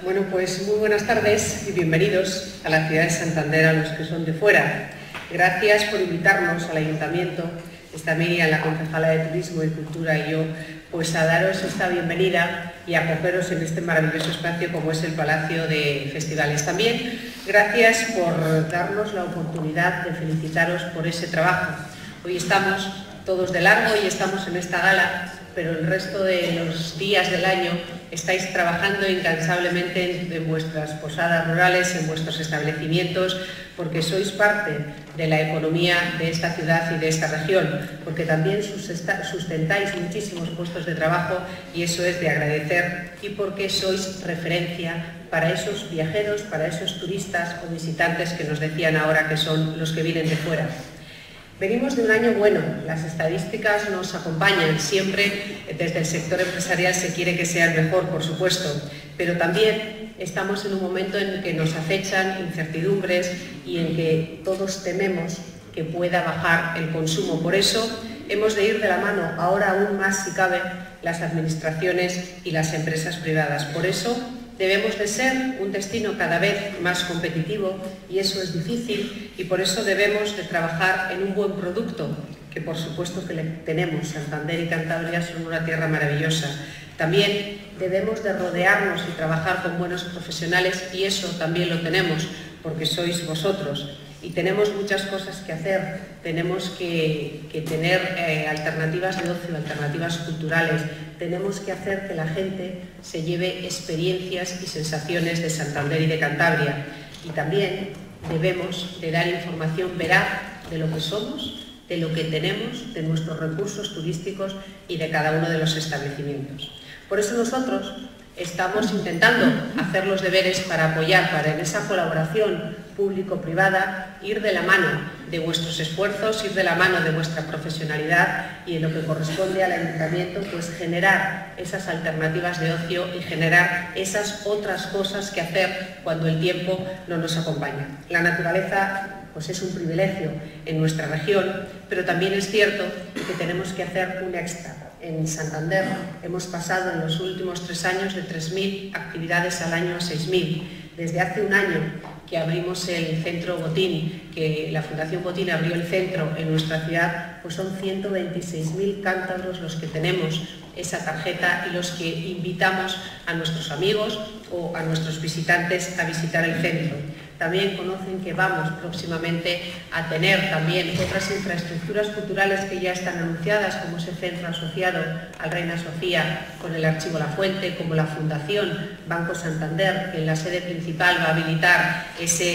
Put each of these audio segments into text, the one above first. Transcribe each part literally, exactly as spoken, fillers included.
Bueno, pues muy buenas tardes y bienvenidos a la ciudad de Santander a los que son de fuera. Gracias por invitarnos al Ayuntamiento, está Miriam, la concejala de Turismo y Cultura, y yo, pues a daros esta bienvenida y a acogeros en este maravilloso espacio como es el Palacio de Festivales. También gracias por darnos la oportunidad de felicitaros por ese trabajo. Hoy estamos todos de largo y estamos en esta gala, pero el resto de los días del año estáis trabajando incansablemente en, en vuestras posadas rurales, en vuestros establecimientos, porque sois parte de la economía de esta ciudad y de esta región, porque también sustentáis muchísimos puestos de trabajo y eso es de agradecer, y porque sois referencia para esos viajeros, para esos turistas o visitantes que nos decían ahora que son los que vienen de fuera. Venimos de un año bueno, las estadísticas nos acompañan, siempre desde el sector empresarial se quiere que sea el mejor, por supuesto, pero también estamos en un momento en que nos acechan incertidumbres y en que todos tememos que pueda bajar el consumo. Por eso hemos de ir de la mano, ahora aún más si cabe, las administraciones y las empresas privadas. Por eso debemos de ser un destino cada vez más competitivo y eso es difícil, y por eso debemos de trabajar en un buen producto, que por supuesto que le tenemos. Santander y Cantabria son una tierra maravillosa. También debemos de rodearnos y trabajar con buenos profesionales y eso también lo tenemos porque sois vosotros. Y tenemos muchas cosas que hacer, tenemos que, que tener eh, alternativas de ocio, alternativas culturales, tenemos que hacer que la gente se lleve experiencias y sensaciones de Santander y de Cantabria. Y también debemos de dar información veraz de lo que somos, de lo que tenemos, de nuestros recursos turísticos y de cada uno de los establecimientos. Por eso nosotros estamos intentando hacer los deberes para apoyar, para en esa colaboración público-privada, ir de la mano de vuestros esfuerzos, ir de la mano de vuestra profesionalidad y en lo que corresponde al Ayuntamiento, pues generar esas alternativas de ocio y generar esas otras cosas que hacer cuando el tiempo no nos acompaña. La naturaleza pues es un privilegio en nuestra región, pero también es cierto que tenemos que hacer un extra. En Santander hemos pasado en los últimos tres años de tres mil actividades al año a seis mil. Desde hace un año que abrimos el Centro Botín, que la Fundación Botín abrió el centro en nuestra ciudad, pues son ciento veintiséis mil cántabros los que tenemos esa tarjeta y los que invitamos a nuestros amigos o a nuestros visitantes a visitar el centro. También conocen que vamos próximamente a tener también otras infraestructuras culturales que ya están anunciadas, como ese centro asociado al Reina Sofía con el Archivo La Fuente, como la Fundación Banco Santander, que en la sede principal va a habilitar ese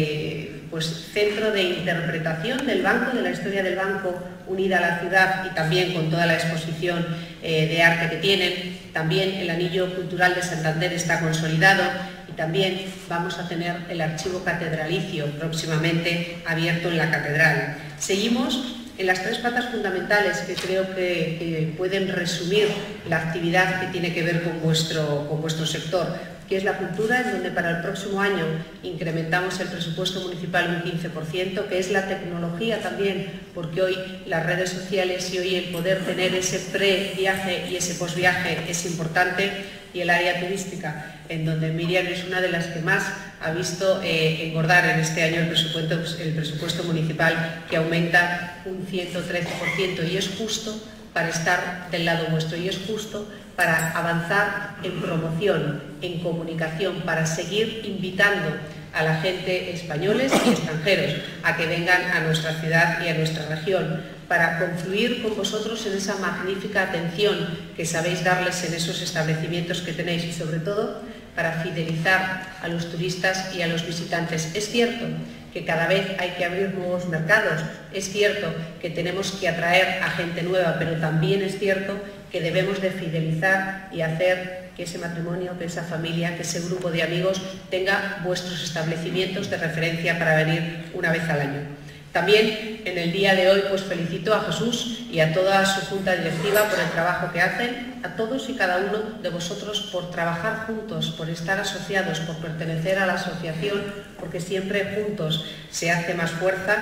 eh, pues, centro de interpretación del banco, de la historia del banco unida a la ciudad y también con toda la exposición eh, de arte que tienen. También el Anillo Cultural de Santander está consolidado. Y también vamos a tener el archivo catedralicio próximamente abierto en la catedral. Seguimos en las tres patas fundamentales que creo que, que pueden resumir la actividad que tiene que ver con vuestro, con vuestro sector, que es la cultura, en donde para el próximo año incrementamos el presupuesto municipal un quince por ciento, que es la tecnología también, porque hoy las redes sociales y hoy el poder tener ese pre-viaje y ese post-viaje es importante, y el área turística, en donde Miriam es una de las que más ha visto eh, engordar en este año el presupuesto, el presupuesto municipal, que aumenta un ciento trece por ciento, y es justo para estar del lado vuestro, y es justo para avanzar en promoción, en comunicación, para seguir invitando a la gente, españoles y extranjeros, a que vengan a nuestra ciudad y a nuestra región, para confluir con vosotros en esa magnífica atención que sabéis darles en esos establecimientos que tenéis y sobre todo para fidelizar a los turistas y a los visitantes. Es cierto que cada vez hay que abrir nuevos mercados, es cierto que tenemos que atraer a gente nueva, pero también es cierto que debemos de fidelizar y hacer que ese matrimonio, que esa familia, que ese grupo de amigos tenga vuestros establecimientos de referencia para venir una vez al año. También en el día de hoy pues felicito a Jesús y a toda su junta directiva por el trabajo que hacen, a todos y cada uno de vosotros por trabajar juntos, por estar asociados, por pertenecer a la asociación, porque siempre juntos se hace más fuerza.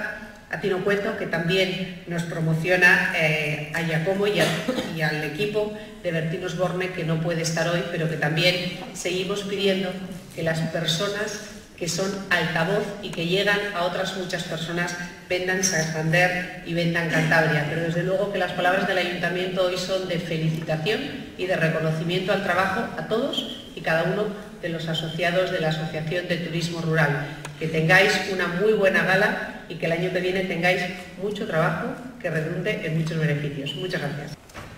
a Tino Cuento, que también nos promociona eh, a Giacomo y, a, y al equipo de Bertín Osborne, que no puede estar hoy, pero que también seguimos pidiendo que las personas que son altavoz y que llegan a otras muchas personas vendan Santander y vendan Cantabria. Pero desde luego que las palabras del Ayuntamiento hoy son de felicitación y de reconocimiento al trabajo a todos y cada uno de los asociados de la Asociación de Turismo Rural. Que tengáis una muy buena gala y que el año que viene tengáis mucho trabajo que redunde en muchos beneficios. Muchas gracias.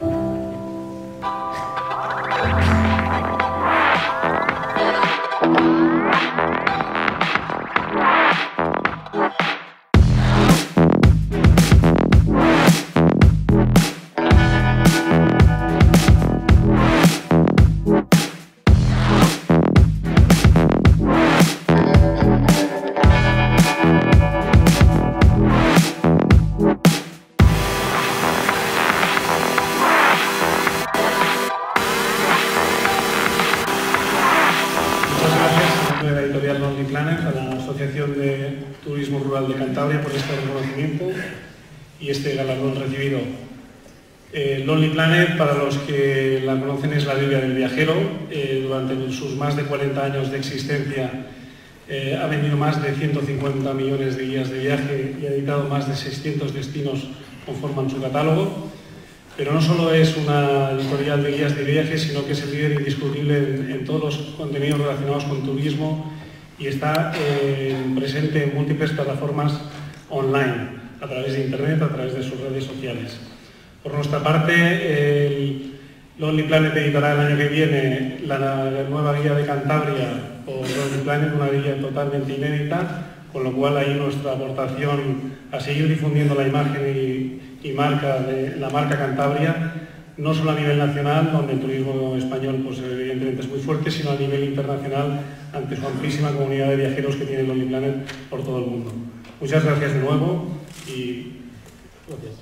De Cantabria por este reconocimiento y este galardón recibido. Eh, Lonely Planet, para los que la conocen, es la Biblia del viajero. Eh, durante sus más de cuarenta años de existencia eh, ha vendido más de ciento cincuenta millones de guías de viaje y ha editado más de seiscientos destinos conforman su catálogo. Pero no solo es una editorial de guías de viaje, sino que es el líder indiscutible en, en todos los contenidos relacionados con turismo y está eh, presente en múltiples plataformas online, a través de Internet, a través de sus redes sociales. Por nuestra parte, el Lonely Planet editará el año que viene la, la nueva guía de Cantabria por Lonely Planet, una guía totalmente inédita, con lo cual ahí nuestra aportación a seguir difundiendo la imagen y, y marca de la marca Cantabria, no solo a nivel nacional, donde el turismo español pues, evidentemente es muy fuerte, sino a nivel internacional, ante su amplísima comunidad de viajeros que tiene Lonely Planet por todo el mundo. Muchas gracias de nuevo y gracias.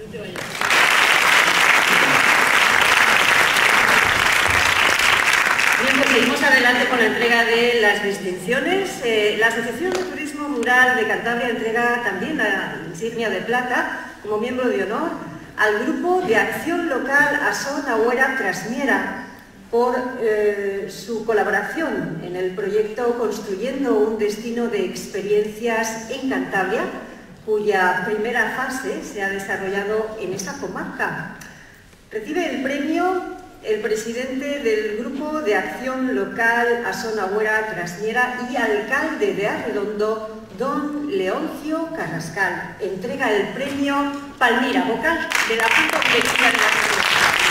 Bien, pues seguimos adelante con la entrega de las distinciones. Eh, la Asociación de Turismo Rural de Cantabria entrega también la insignia de plata como miembro de honor al Grupo de Acción Local Asón Agüera Trasmiera por eh, su colaboración en el proyecto Construyendo un Destino de Experiencias en Cantabria, cuya primera fase se ha desarrollado en esa comarca. Recibe el premio el presidente del Grupo de Acción Local Asón Agüera Trasmiera y alcalde de Arredondo, don Leoncio Carrascal. Entrega el premio Palmira, vocal de la Junta Directiva de la Asociación.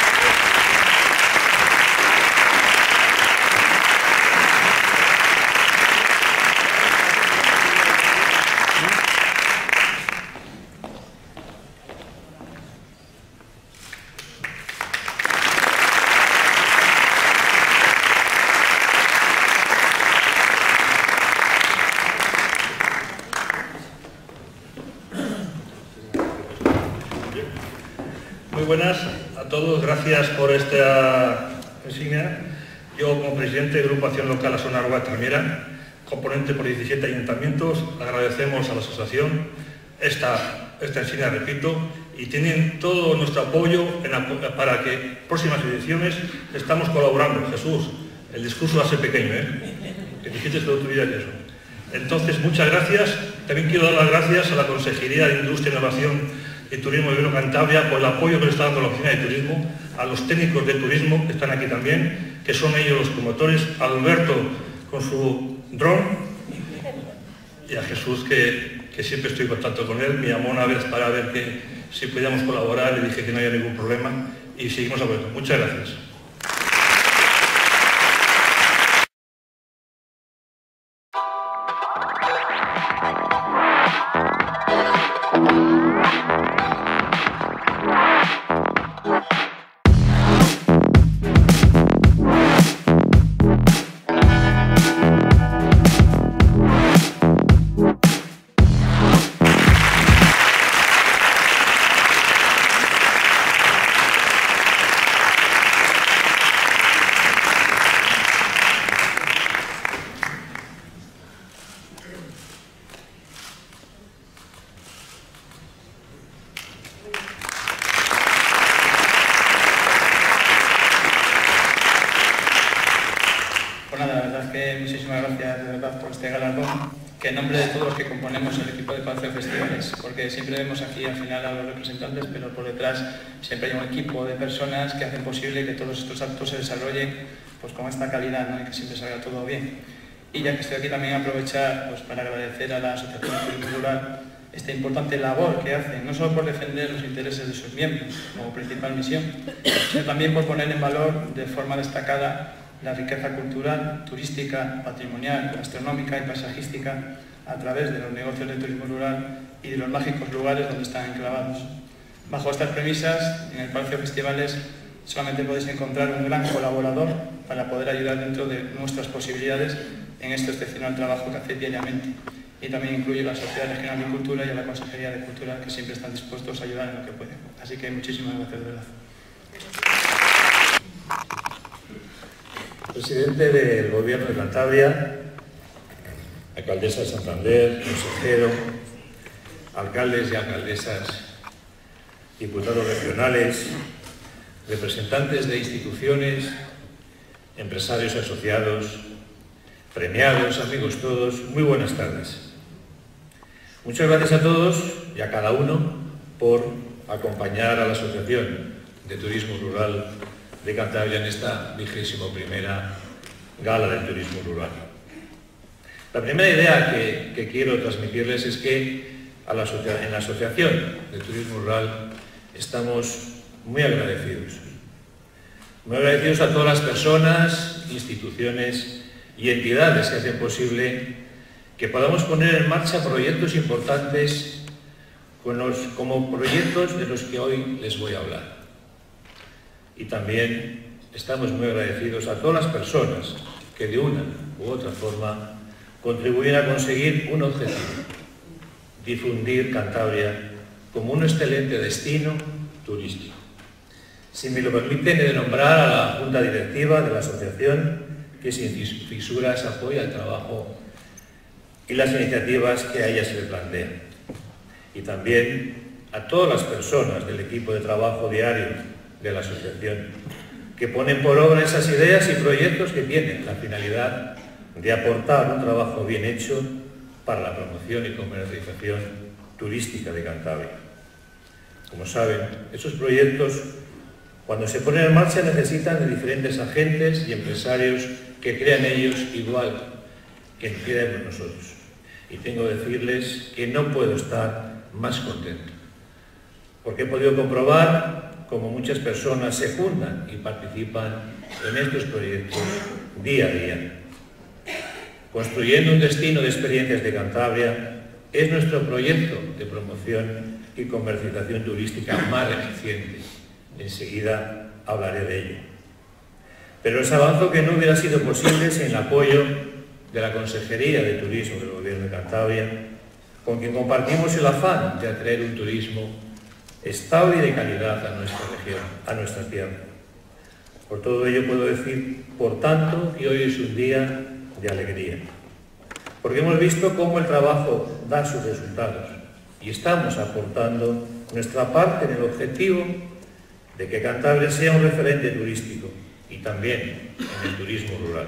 Muy buenas a todos, gracias por esta insignia. Yo, como presidente del Grupo Acción Local Asón Agüera Trasmiera, componente por diecisiete ayuntamientos, agradecemos a la asociación esta, esta insignia, repito, y tienen todo nuestro apoyo en la, para que próximas ediciones estamos colaborando. Jesús, el discurso va a ser pequeño, ¿eh? Que dijiste toda tu vida que eso. Entonces, muchas gracias. También quiero dar las gracias a la Consejería de Industria, Innovación y Turismo de Gobierno Cantabria por el apoyo que le está dando la Oficina de Turismo, a los técnicos de turismo que están aquí también, que son ellos los promotores, a Alberto con su dron y a Jesús, que, que siempre estoy en contacto con él. Me llamó una vez para ver que si podíamos colaborar, le dije que no había ningún problema y seguimos hablando. Muchas gracias. muchísimas gracias de verdad por este galardón, que en nombre de todos los que componemos el equipo de Palacio de Festivales, porque siempre vemos aquí al final a los representantes, pero por detrás siempre hay un equipo de personas que hacen posible que todos estos actos se desarrollen pues, con esta calidad, ¿no? Y que siempre salga todo bien. Y ya que estoy aquí también aprovechar pues, para agradecer a la Asociación de Turismo Rural esta importante labor que hacen, no solo por defender los intereses de sus miembros como principal misión, sino también por poner en valor de forma destacada la riqueza cultural, turística, patrimonial, gastronómica y paisajística a través de los negocios de turismo rural y de los mágicos lugares donde están enclavados. Bajo estas premisas, en el Palacio de Festivales solamente podéis encontrar un gran colaborador para poder ayudar dentro de nuestras posibilidades en este excepcional trabajo que hacéis diariamente. Y también incluye la Sociedad Regional de Cultura y a la Consejería de Cultura, que siempre están dispuestos a ayudar en lo que pueden. Así que muchísimas gracias, de verdad. Presidente del Gobierno de Cantabria, alcaldesa de Santander, consejero, alcaldes y alcaldesas, diputados regionales, representantes de instituciones, empresarios asociados, premiados, amigos todos, muy buenas tardes. Muchas gracias a todos y a cada uno por acompañar a la Asociación de Turismo Rural de Cantabria en esta vigésimo primera Gala del Turismo Rural. La primera idea que, que quiero transmitirles es que a la en la Asociación de Turismo Rural estamos muy agradecidos. Muy agradecidos a todas las personas, instituciones y entidades que hacen posible que podamos poner en marcha proyectos importantes con los, como proyectos de los que hoy les voy a hablar. Y también estamos muy agradecidos a todas las personas que de una u otra forma contribuyen a conseguir un objetivo: difundir Cantabria como un excelente destino turístico. Si me lo permiten, he de nombrar a la Junta Directiva de la Asociación, que sin fisuras apoya el trabajo y las iniciativas que a ella se le plantean. Y también a todas las personas del equipo de trabajo diario de la asociación, que ponen por obra esas ideas y proyectos que tienen la finalidad de aportar un trabajo bien hecho para la promoción y comercialización turística de Cantabria. Como saben, esos proyectos, cuando se ponen en marcha, necesitan de diferentes agentes y empresarios que crean ellos igual que creemos nosotros. Y tengo que decirles que no puedo estar más contento, porque he podido comprobar cómo muchas personas se juntan y participan en estos proyectos día a día. Construyendo un destino de experiencias de Cantabria es nuestro proyecto de promoción y comercialización turística más eficiente. Enseguida hablaré de ello. Pero les avanzo que no hubiera sido posible sin el apoyo de la Consejería de Turismo del Gobierno de Cantabria, con quien compartimos el afán de atraer un turismo estable y de calidad a nuestra región, a nuestra tierra. Por todo ello puedo decir, por tanto, que hoy es un día de alegría, porque hemos visto cómo el trabajo da sus resultados y estamos aportando nuestra parte en el objetivo de que Cantabria sea un referente turístico y también en el turismo rural.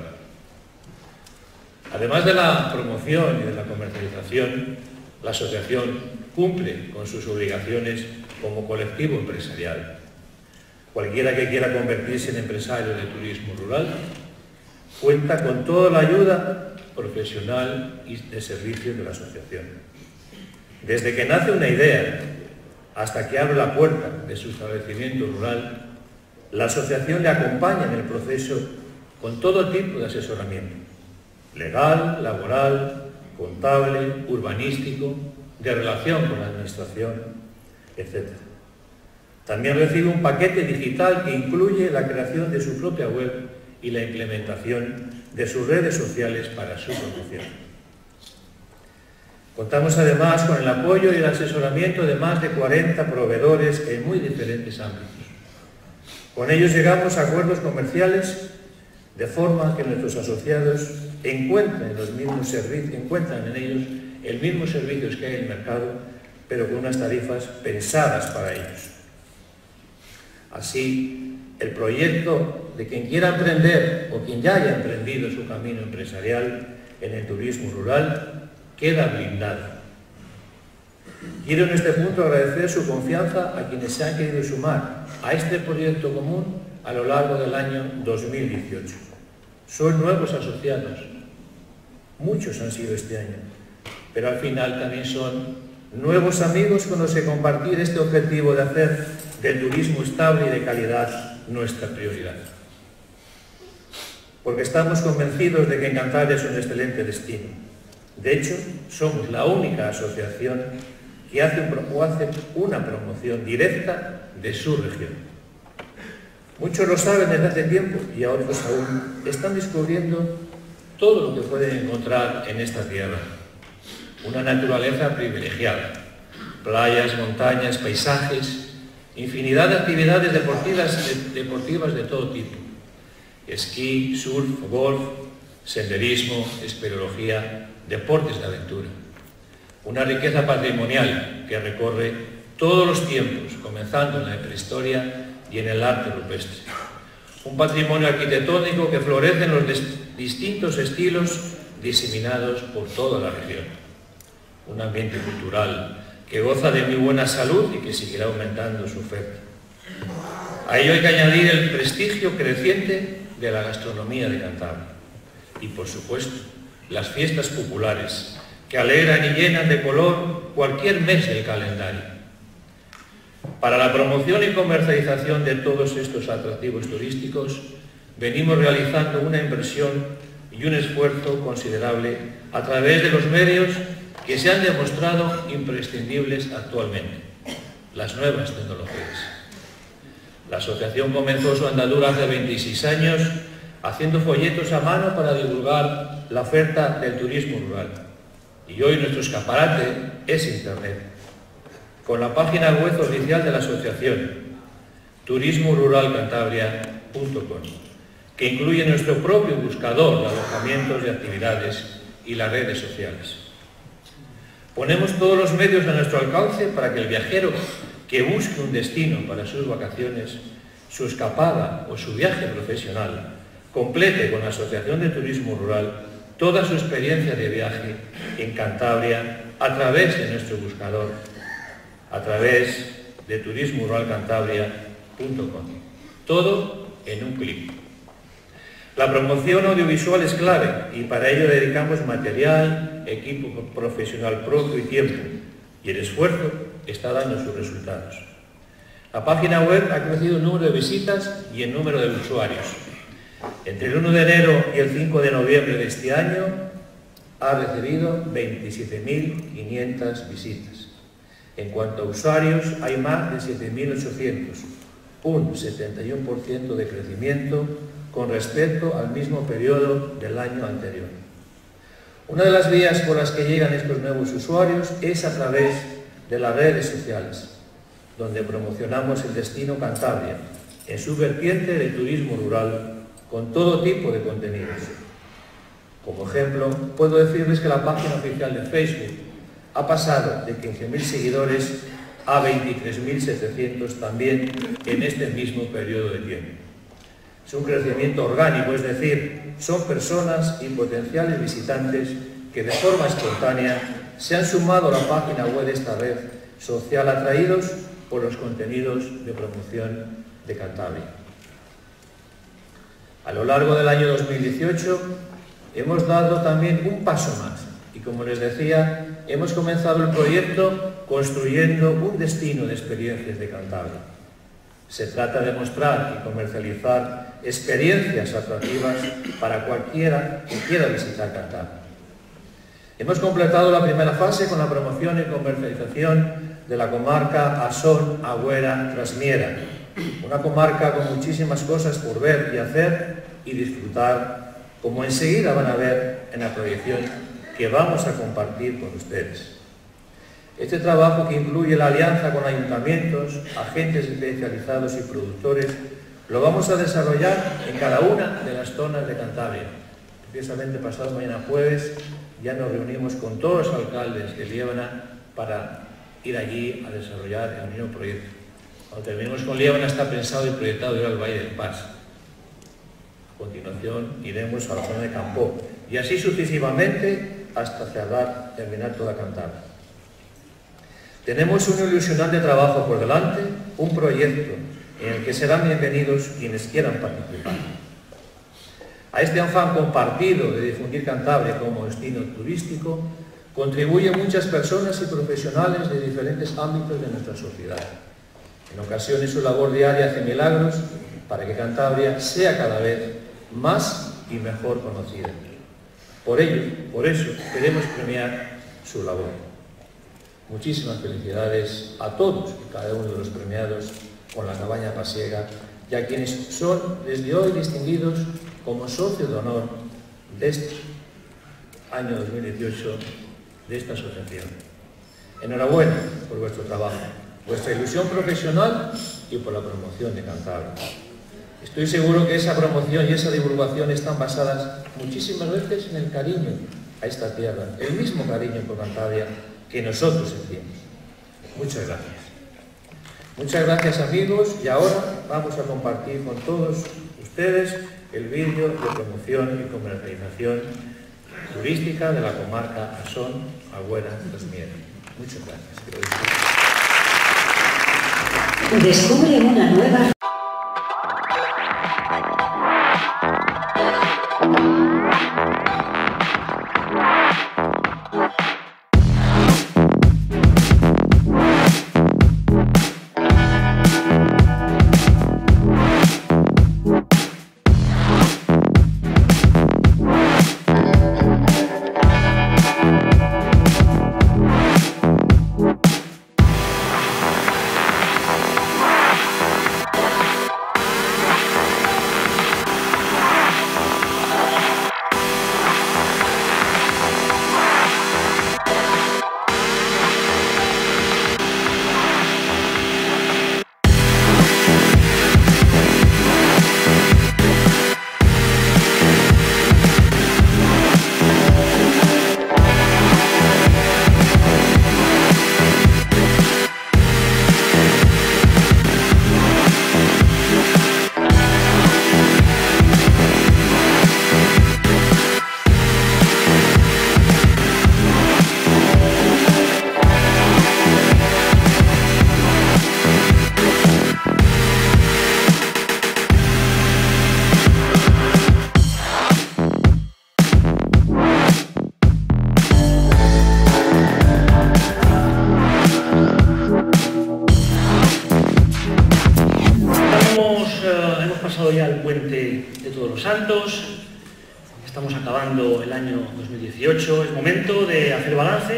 Además de la promoción y de la comercialización, la asociación cumple con sus obligaciones como colectivo empresarial. Cualquiera que quiera convertirse en empresario de turismo rural cuenta con toda la ayuda profesional y de servicios de la asociación. Desde que nace una idea hasta que abre la puerta de su establecimiento rural, la asociación le acompaña en el proceso con todo tipo de asesoramiento: legal, laboral, contable, urbanístico, de relación con la administración, etcétera. También recibe un paquete digital que incluye la creación de su propia web y la implementación de sus redes sociales para su promoción. Contamos además con el apoyo y el asesoramiento de más de cuarenta proveedores en muy diferentes ámbitos. Con ellos llegamos a acuerdos comerciales de forma que nuestros asociados encuentren, los mismos servicios, encuentran en ellos el mismo servicios que hay en el mercado, pero con unas tarifas pensadas para ellos. Así, el proyecto de quien quiera emprender o quien ya haya emprendido su camino empresarial en el turismo rural queda blindada. Quiero en este punto agradecer su confianza a quienes se han querido sumar a este proyecto común a lo largo del año dos mil dieciocho. Son nuevos asociados, muchos han sido este año, pero al final también son nuevos amigos con los que compartir este objetivo de hacer del turismo estable y de calidad nuestra prioridad. Porque estamos convencidos de que en Cantabria es un excelente destino. De hecho, somos la única asociación que hace, un, hace una promoción directa de su región. Muchos lo saben desde hace tiempo y otros aún están descubriendo todo lo que pueden encontrar en esta tierra. Una naturaleza privilegiada, playas, montañas, paisajes, infinidad de actividades deportivas de, deportivas de todo tipo. Esquí, surf, golf, senderismo, espeleología, deportes de aventura. Una riqueza patrimonial que recorre todos los tiempos, comenzando en la prehistoria y en el arte rupestre. Un patrimonio arquitectónico que florece en los distintos estilos diseminados por toda la región. Un ambiente cultural que goza de muy buena salud y que seguirá aumentando su oferta. A ello hay que añadir el prestigio creciente de la gastronomía de Cantabria y, por supuesto, las fiestas populares que alegran y llenan de color cualquier mes del calendario. Para la promoción y comercialización de todos estos atractivos turísticos, venimos realizando una inversión y un esfuerzo considerable a través de los medios que se han demostrado imprescindibles actualmente, las nuevas tecnologías. La asociación comenzó su andadura hace veintiséis años haciendo folletos a mano para divulgar la oferta del turismo rural. Y hoy nuestro escaparate es Internet, con la página web oficial de la asociación, turismo rural cantabria punto com, que incluye nuestro propio buscador de alojamientos y actividades y las redes sociales. Ponemos todos los medios a nuestro alcance para que el viajero que busque un destino para sus vacaciones, su escapada o su viaje profesional, complete con la Asociación de Turismo Rural toda su experiencia de viaje en Cantabria a través de nuestro buscador, a través de turismo rural cantabria punto com. Todo en un clic. La promoción audiovisual es clave y para ello dedicamos material, equipo profesional propio y tiempo, y el esfuerzo está dando sus resultados. La página web ha crecido en número de visitas y en número de usuarios. Entre el uno de enero y el cinco de noviembre de este año ha recibido veintisiete mil quinientas visitas. En cuanto a usuarios, hay más de siete mil ochocientos, un setenta y uno por ciento de crecimiento con respecto al mismo periodo del año anterior. Una de las vías por las que llegan estos nuevos usuarios es a través de las redes sociales, donde promocionamos el destino Cantabria en su vertiente de turismo rural con todo tipo de contenidos. Como ejemplo, puedo decirles que la página oficial de Facebook ha pasado de quince mil seguidores a veintitrés mil setecientos también en este mismo periodo de tiempo. Es un crecimiento orgánico, es decir, son personas y potenciales visitantes que de forma espontánea se han sumado a la página web de esta red social atraídos por los contenidos de promoción de Cantabria. A lo largo del año dos mil dieciocho hemos dado también un paso más y, como les decía, hemos comenzado el proyecto construyendo un destino de experiencias de Cantabria. Se trata de mostrar y comercializar experiencias atractivas para cualquiera que quiera visitar Cantabria. Hemos completado la primera fase con la promoción y comercialización de la comarca Asón, Agüera, Trasmiera, una comarca con muchísimas cosas por ver y hacer y disfrutar, como enseguida van a ver en la proyección que vamos a compartir con ustedes. Este trabajo, que incluye la alianza con ayuntamientos, agentes especializados y productores, lo vamos a desarrollar en cada una de las zonas de Cantabria. Precisamente pasado mañana jueves ya nos reunimos con todos los alcaldes de Liébana para ir allí a desarrollar el mismo proyecto. Cuando terminemos con Liébana está pensado y proyectado ir al Valle del Pas. A continuación iremos a la zona de Campó, y así sucesivamente hasta cerrar, terminar toda Cantabria. Tenemos un ilusionante trabajo por delante, un proyecto en el que serán bienvenidos quienes quieran participar. A este afán compartido de difundir Cantabria como destino turístico contribuyen muchas personas y profesionales de diferentes ámbitos de nuestra sociedad. En ocasiones su labor diaria hace milagros para que Cantabria sea cada vez más y mejor conocida. Por ello, por eso, queremos premiar su labor. Muchísimas felicidades a todos y cada uno de los premiados con la cabaña pasiega y a quienes son desde hoy distinguidos como socios de honor de este año dos mil dieciocho de esta asociación. Enhorabuena por vuestro trabajo, vuestra ilusión profesional y por la promoción de Cantabria. Estoy seguro que esa promoción y esa divulgación están basadas muchísimas veces en el cariño a esta tierra, el mismo cariño por Cantabria que nosotros sentimos. Muchas gracias. Muchas gracias, amigos, y ahora vamos a compartir con todos ustedes el vídeo de promoción y comercialización turística de la comarca Asón, Agüera, Los Mieres. Muchas gracias. Descubre una nueva Ya el puente de Todos los Santos, estamos acabando el año dos mil dieciocho, es momento de hacer balance,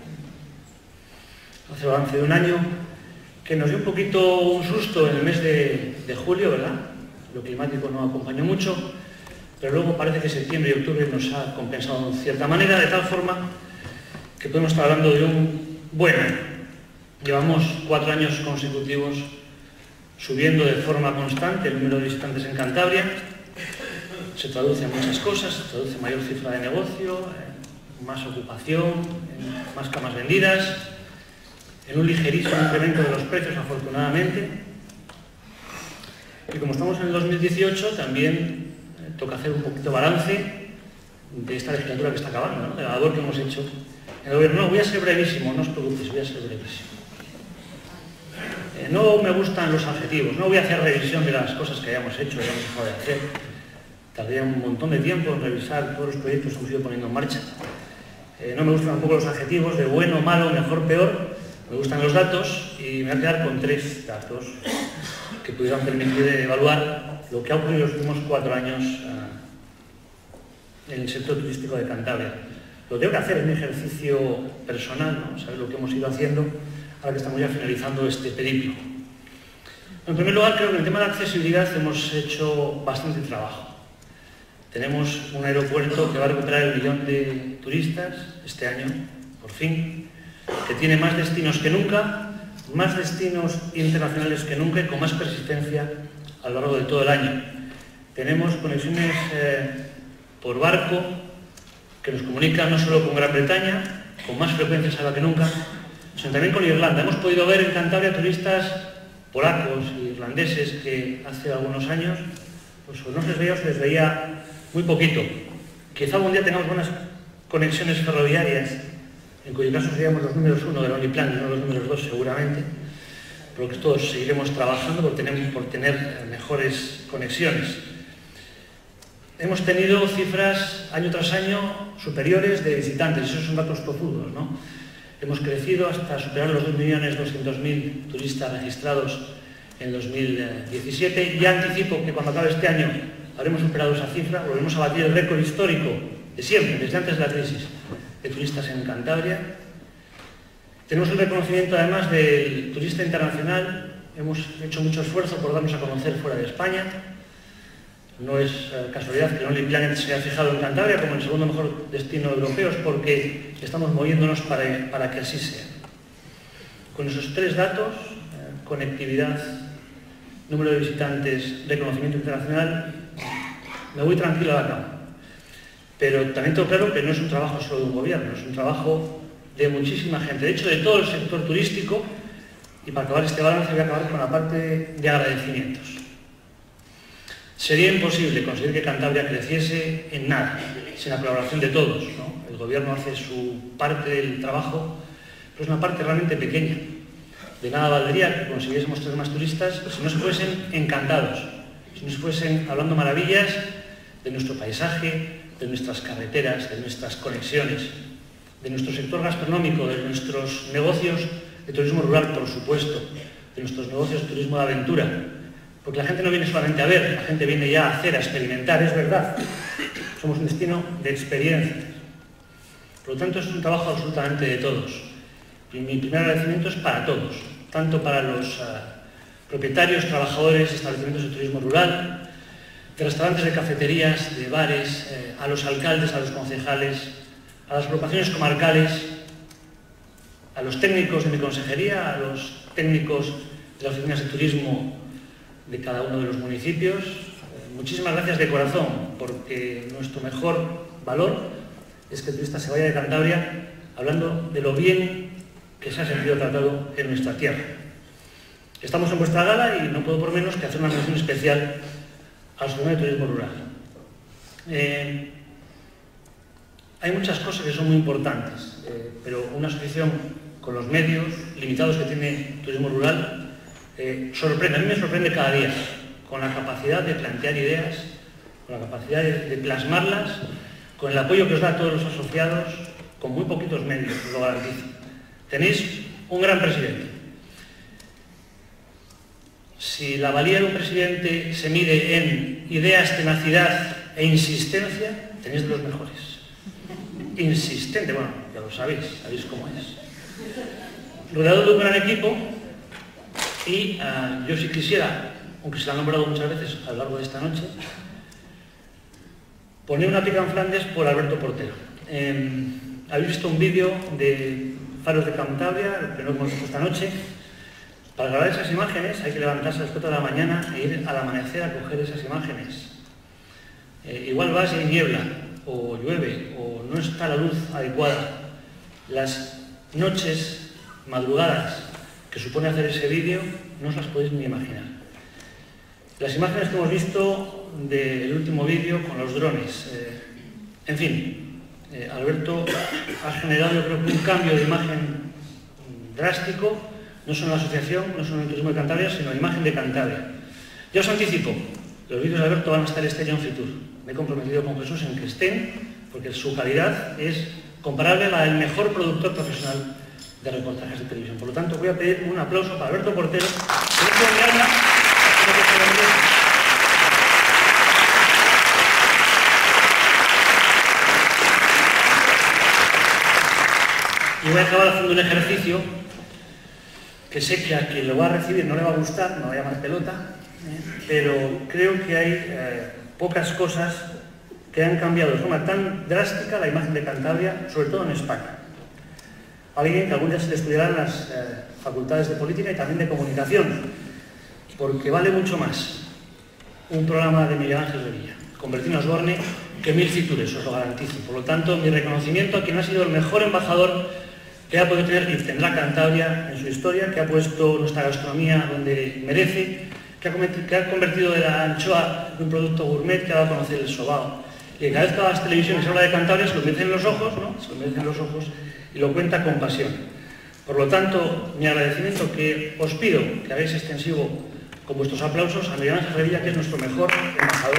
hacer balance de un año que nos dio un poquito un susto en el mes de, de julio, ¿verdad? Lo climático no acompañó mucho, pero luego parece que septiembre y octubre nos ha compensado en cierta manera, de tal forma que podemos estar hablando de un buen año. Llevamos cuatro años consecutivos subiendo de forma constante el número de visitantes en Cantabria. Se traduce en muchas cosas, se traduce en mayor cifra de negocio, en más ocupación, en más camas vendidas, en un ligerísimo incremento de los precios, afortunadamente. Y como estamos en el dos mil dieciocho, también eh, toca hacer un poquito balance de esta legislatura que está acabando, ¿no? De la labor que hemos hecho en el gobierno. No, voy a ser brevísimo, no os preocupéis, voy a ser brevísimo. Eh, no me gustan los adjetivos, no voy a hacer revisión de las cosas que hayamos hecho, que hayamos dejado de hacer. Tardaría un montón de tiempo en revisar todos los proyectos que hemos ido poniendo en marcha. Eh, no me gustan tampoco los adjetivos de bueno, malo, mejor, peor. Me gustan los datos y me voy a quedar con tres datos que pudieran permitir evaluar lo que ha ocurrido en los últimos cuatro años uh, en el sector turístico de Cantabria. Lo tengo que hacer en mi ejercicio personal, ¿no? Saber lo que hemos ido haciendo ahora que estamos ya finalizando este periplo. En primer lugar, creo que en el tema de accesibilidad hemos hecho bastante trabajo. Tenemos un aeropuerto que va a recuperar el millón de turistas este año, por fin, que tiene más destinos que nunca, más destinos internacionales que nunca y con más persistencia a lo largo de todo el año. Tenemos conexiones eh, por barco que nos comunican no solo con Gran Bretaña, con más frecuencia ahora que nunca, sino también con Irlanda. Hemos podido ver en Cantabria turistas polacos e irlandeses que hace algunos años pues, no se les veía o se les veía muy poquito. quizá algún día tengamos buenas conexiones ferroviarias, en cuyo caso seríamos los números uno del Only Planet, no los números dos seguramente, pero que todos seguiremos trabajando por tener, por tener mejores conexiones. Hemos tenido cifras año tras año superiores de visitantes, esos son datos tozudos, ¿no? Hemos crecido hasta superar los dos millones doscientos mil turistas registrados en dos mil diecisiete. Ya anticipo que cuando acabe este año habremos superado esa cifra, volveremos a batir el récord histórico de siempre, desde antes de la crisis, de turistas en Cantabria. Tenemos el reconocimiento además del turista internacional, hemos hecho mucho esfuerzo por darnos a conocer fuera de España. No es uh, casualidad que el Only Planet se haya fijado en Cantabria como el segundo mejor destino europeo, es porque estamos moviéndonos para, para que así sea. Con esos tres datos, uh, conectividad, número de visitantes, reconocimiento internacional, me voy tranquilo a la cama. Pero también tengo claro que no es un trabajo solo de un gobierno, es un trabajo de muchísima gente, de hecho de todo el sector turístico, y para acabar este balance voy a acabar con la parte de agradecimientos. Sería imposible conseguir que Cantabria creciese en nada, sin la colaboración de todos, ¿no? El gobierno hace su parte del trabajo, pero es una parte realmente pequeña. De nada valdría que consiguiésemos tener más turistas si no se fuesen encantados, si no se fuesen hablando maravillas de nuestro paisaje, de nuestras carreteras, de nuestras conexiones, de nuestro sector gastronómico, de nuestros negocios de turismo rural, por supuesto, de nuestros negocios de turismo de aventura. Porque la gente no viene solamente a ver, la gente viene ya a hacer, a experimentar, es verdad. Somos un destino de experiencias. Por lo tanto, es un trabajo absolutamente de todos. Y mi primer agradecimiento es para todos, tanto para los uh, propietarios, trabajadores de establecimientos de turismo rural, de restaurantes, de cafeterías, de bares, eh, a los alcaldes, a los concejales, a las agrupaciones comarcales, a los técnicos de mi consejería, a los técnicos de las oficinas de turismo de cada uno de los municipios. Muchísimas gracias de corazón, porque nuestro mejor valor es que el turista se vaya de Cantabria hablando de lo bien que se ha sentido tratado en nuestra tierra. Estamos en vuestra gala y no puedo por menos que hacer una mención especial al Asociación de Turismo Rural. Eh, hay muchas cosas que son muy importantes, eh, pero una asociación con los medios limitados que tiene Turismo Rural Eh, sorprende, a mí me sorprende cada día, con la capacidad de plantear ideas, con la capacidad de, de plasmarlas, con el apoyo que os da a todos los asociados, con muy poquitos medios, os lo garantizo. Tenéis un gran presidente. Si la valía de un presidente se mide en ideas, tenacidad e insistencia, tenéis de los mejores. Insistente, bueno, ya lo sabéis, sabéis cómo es. Rodeado de un gran equipo. Y uh, yo sí quisiera, aunque se la han nombrado muchas veces a lo largo de esta noche, poner una pica en Flandes por Alberto Portero. Eh, Habéis visto un vídeo de Faros de Cantabria, el que no hemos visto esta noche. Para grabar esas imágenes hay que levantarse a las cuatro de la mañana e ir al amanecer a coger esas imágenes. Eh, igual vas y hay niebla, o llueve, o no está la luz adecuada. Las noches, madrugadas, que supone hacer ese vídeo, no os las podéis ni imaginar. Las imágenes que hemos visto del último vídeo con los drones, eh, en fin, eh, Alberto ha generado yo creo que un cambio de imagen drástico, no solo en la asociación, no solo en el turismo de Cantabria, sino en la imagen de Cantabria. Ya os anticipo, los vídeos de Alberto van a estar este año en Fitur. Me he comprometido con Jesús en que estén, porque su calidad es comparable a la del mejor productor profesional de reportajes de televisión. Por lo tanto, voy a pedir un aplauso para Alberto Portero, que es de habla, y voy a acabar haciendo un ejercicio que sé que a quien lo va a recibir no le va a gustar, me va a llamar pelota, ¿eh? Pero creo que hay eh, pocas cosas que han cambiado de forma tan drástica la imagen de Cantabria, sobre todo en España. Alguien que algún día se le estudiará en las eh, facultades de política y también de comunicación, porque vale mucho más un programa de Miguel Ángel Revilla, convertir en Osborne, que mil Fitures, os lo garantizo. Por lo tanto, mi reconocimiento a quien ha sido el mejor embajador que ha podido tener y tendrá Cantabria en su historia, que ha puesto nuestra gastronomía donde merece, que ha, que ha convertido de la anchoa en un producto gourmet, que ha dado a conocer el sobao y cada vez que las televisiones se habla de Cantabria se lo merecen los ojos, ¿no? Se lo merecen los ojos y lo cuenta con pasión. Por lo tanto, mi agradecimiento que os pido que hagáis extensivo con vuestros aplausos a Miguel Ángel Revilla, que es nuestro mejor embajador.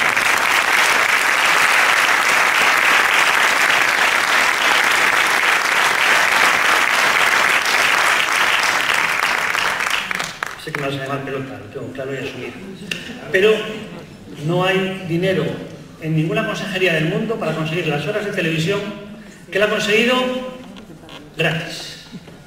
Sé que me vas a llamar pelota, lo tengo claro y asumido. Pero no hay dinero en ninguna consejería del mundo para conseguir las horas de televisión que él ha conseguido gratis.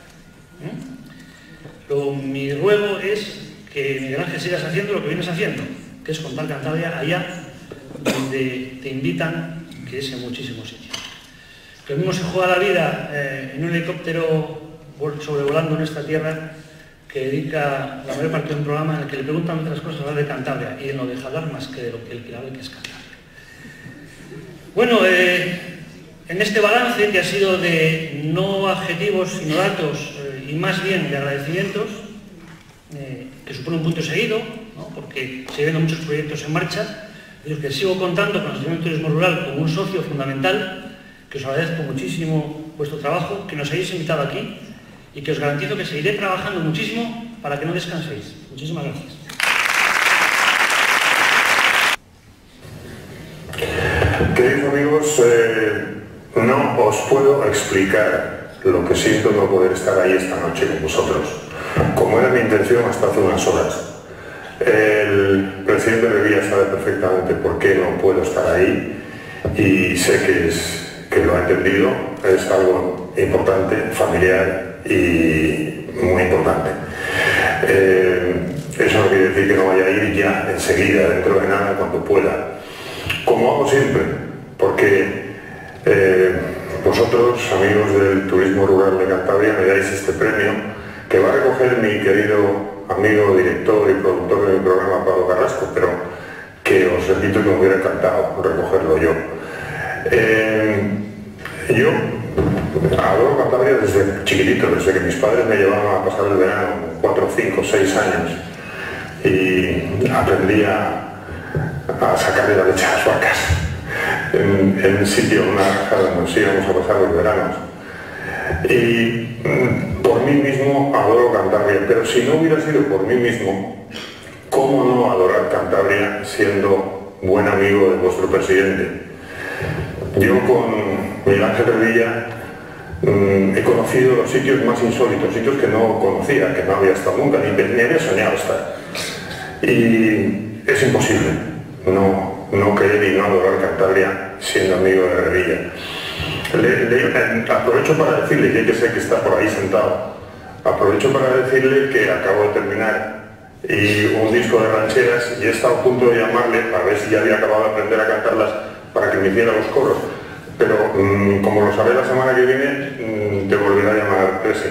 ¿Eh? Lo, mi ruego es que Miguel Ángel sigas haciendo lo que vienes haciendo, que es contar Cantabria allá donde te invitan, que es en muchísimos sitios. Lo mismo se juega la vida eh, en un helicóptero sobrevolando nuestra tierra, que dedica la mayor parte de un programa en el que le preguntan otras cosas hablar de Cantabria y él no deja hablar más que de lo que él quiere hablar, que es Cantabria. Bueno, eh, en este balance que ha sido de no adjetivos sino datos eh, y más bien de agradecimientos, eh, que supone un punto seguido, ¿no? Porque se ven muchos proyectos en marcha, de los que sigo contando con la Asociación de Turismo Rural como un socio fundamental, que os agradezco muchísimo vuestro trabajo, que nos hayáis invitado aquí y que os garantizo que seguiré trabajando muchísimo para que no descanséis. Muchísimas gracias. Queridos amigos, eh, no os puedo explicar lo que siento no poder estar ahí esta noche con vosotros, como era mi intención hasta hace unas horas. El presidente Revilla sabe perfectamente por qué no puedo estar ahí y sé que, es, que lo ha entendido, es algo importante, familiar y muy importante. Eh, eso no quiere decir que no vaya a ir ya enseguida, dentro de nada, cuando pueda. Como hago siempre, porque eh, vosotros, amigos del Turismo Rural de Cantabria, me dais este premio que va a recoger mi querido amigo, director y productor de mi programa, Pablo Carrasco, pero que os repito que me hubiera encantado recogerlo yo. Eh, yo adoro Cantabria desde chiquitito, desde que mis padres me llevaban a pasar el verano, cuatro, cinco, seis años, y aprendí a a sacarle la leche a las vacas en, en un sitio, una granja donde nos íbamos a pasar los veranos. Y mm, por mí mismo adoro Cantabria, pero si no hubiera sido por mí mismo, ¿cómo no adorar Cantabria siendo buen amigo de vuestro presidente? Yo con Miguel Ángel Revilla mm, he conocido los sitios más insólitos, sitios que no conocía, que no había estado nunca, ni, ni había soñado estar. Y es imposible no, no querer y no adorar Cantabria siendo amigo de Revilla. Le, le, aprovecho para decirle, ya que sé que está por ahí sentado, aprovecho para decirle que acabo de terminar y un disco de rancheras y he estado a punto de llamarle para ver si ya había acabado de aprender a cantarlas para que me hiciera los coros, pero mmm, como lo sabré la semana que viene, mmm, te volveré a llamar Presi.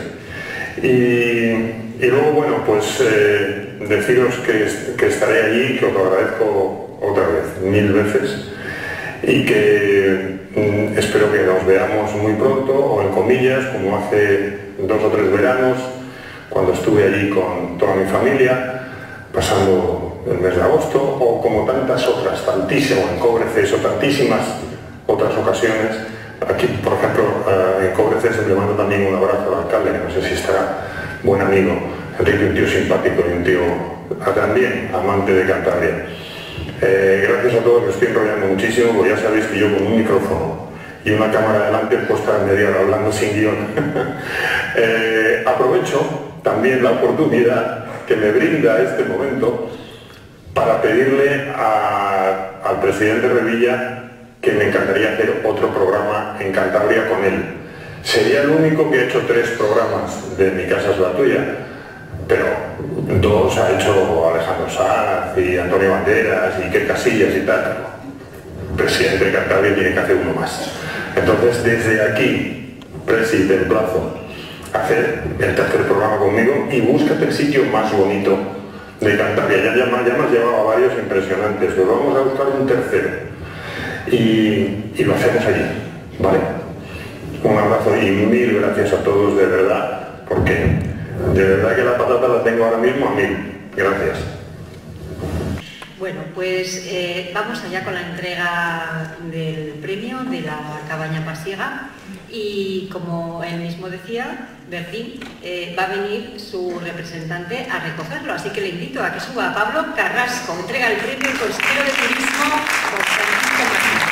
Y, y luego, bueno, pues eh, deciros que, que estaré allí, que os lo agradezco otra vez, mil veces, y que mmm, espero que nos veamos muy pronto, o en comillas, como hace dos o tres veranos, cuando estuve allí con toda mi familia, pasando el mes de agosto, o como tantas otras, tantísimas, en Cobreces, o tantísimas otras ocasiones. Aquí, por ejemplo, en Cobreces le mando también un abrazo al alcalde, que no sé si estará, buen amigo, Enrique, un tío simpático y un tío también amante de Cantabria. Eh, gracias a todos, me estoy enrollando muchísimo, porque ya sabéis que yo con un micrófono y una cámara delante puedo estar media hora hablando sin guión. eh, aprovecho también la oportunidad que me brinda este momento para pedirle a, al presidente Revilla que me encantaría hacer otro programa en Cantabria con él. Sería el único que ha hecho tres programas de Mi Casa es la Tuya, pero dos ha hecho Alejandro Sanz y Antonio Banderas y Iker Casillas y tal. El presidente de Cantabria tiene que hacer uno más. Entonces, desde aquí, Presi, te emplazo a hacer el tercer programa conmigo y búscate el sitio más bonito de Cantabria. Ya, ya, ya me has llevado a varios impresionantes, pero vamos a buscar un tercero y, y lo hacemos allí, ¿vale? Un abrazo y mil gracias a todos, de verdad, porque de verdad que la patata la tengo ahora mismo a mil. Gracias. Bueno. Bueno, pues eh, vamos allá con la entrega del premio de la Cabaña Pasiega y, como él mismo decía, Bertín, eh, va a venir su representante a recogerlo, así que le invito a que suba a Pablo Carrasco, entrega el premio al consejero de Turismo, don Francisco Martín.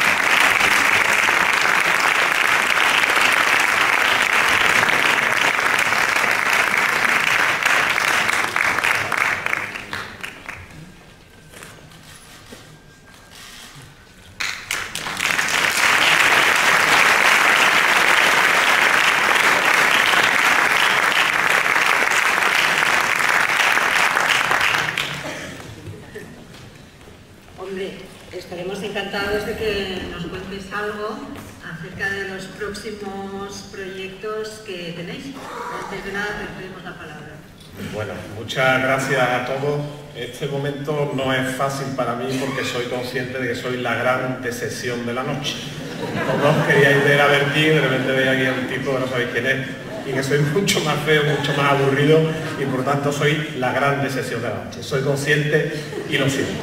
Estaremos encantados de que nos cuentes algo acerca de los próximos proyectos que tenéis. Antes de nada, te pedimos la palabra. Bueno, muchas gracias a todos. Este momento no es fácil para mí porque soy consciente de que soy la gran decepción de la noche. Todos queríais ver a Bertín, de repente veis aquí a un tipo que no sabéis quién es y que soy mucho más feo, mucho más aburrido y por tanto soy la gran decepción de la noche. Soy consciente y lo siento.